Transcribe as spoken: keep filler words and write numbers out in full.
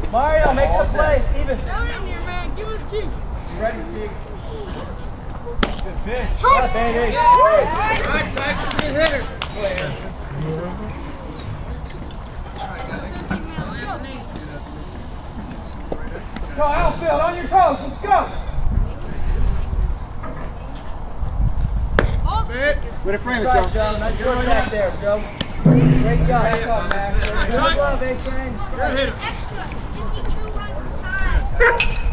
Mario, make the play. Even. Down in here, man. Give us cheeks. You ready, Teague? Good pitch. Shoot! Yes, Andy. Right, back to the hitter. Go, outfield, on your toes. Let's go. Way to frame it, Joe. Joe. Nice work back there, Joe. Great job. Back up, Max. Good glove, A-Train. Good hitter. Extra fifty-two runs time.